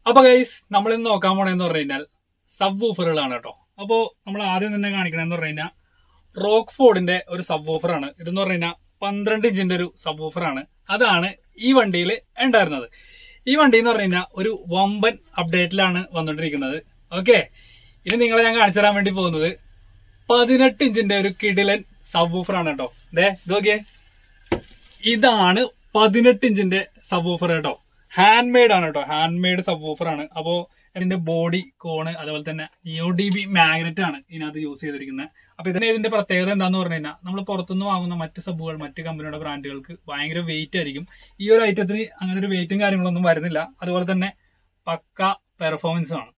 അപ്പൊ ഗൈസ് നമ്മൾ ഇന്ന് നോക്കാൻ പോണെന്ന് പറഞ്ഞു കഴിഞ്ഞാൽ സബ് വൂഫറുകളാണ് കേട്ടോ. അപ്പോ നമ്മൾ ആദ്യം തന്നെ കാണിക്കണമെന്ന് പറഞ്ഞു കഴിഞ്ഞാൽ റോക്ക് ഫോർഡിന്റെ ഒരു സബ് വൂഫറാണ്. ഇതെന്ന് പറഞ്ഞു കഴിഞ്ഞാൽ 12 ഇഞ്ചിന്റെ ഒരു സബ് വൂഫറാണ്. അതാണ് ഈ വണ്ടിയിൽ ഉണ്ടായിരുന്നത്. ഈ വണ്ടി എന്ന് പറഞ്ഞു കഴിഞ്ഞാൽ ഒരു വമ്പൻ അപ്ഡേറ്റിലാണ് വന്നുകൊണ്ടിരിക്കുന്നത്. ഓക്കെ, ഇനി നിങ്ങളെ ഞാൻ കാണിച്ചു തരാൻ വേണ്ടി പോകുന്നത് 18 ഇഞ്ചിന്റെ ഒരു കിടിലൻ സബ് വൂഫറാണ് കേട്ടോ. ഇത് നോക്കിയേ, ഇതാണ് 18 ഇഞ്ചിന്റെ സബ് വൂഫർ കേട്ടോ. ഹാൻഡ് മെയ്ഡ് ആണ് കേട്ടോ, ഹാൻഡ് മെയ്ഡ് സബ് വൂഫർ ആണ്. അപ്പോ ഇതിന്റെ ബോഡി കോണ് അതുപോലെ തന്നെ UDB മാഗ്നറ്റ് ആണ് ഇതിനകത്ത് യൂസ് ചെയ്തിരിക്കുന്നത്. അപ്പൊ ഇതിന്റെ പ്രത്യേകത എന്താന്ന് പറഞ്ഞു കഴിഞ്ഞാൽ നമ്മൾ പുറത്തുനിന്ന് വാങ്ങുന്ന മറ്റ് സബുകൾ മറ്റ് കമ്പനിയുടെ ബ്രാൻഡുകൾക്ക് ഭയങ്കര വെയിറ്റ് ആയിരിക്കും. ഈ ഒരു ഐറ്റത്തിന് അങ്ങനെ ഒരു വെയിറ്റും കാര്യങ്ങളൊന്നും വരുന്നില്ല. അതുപോലെ തന്നെ പക്ക പെർഫോമൻസും ആണ്.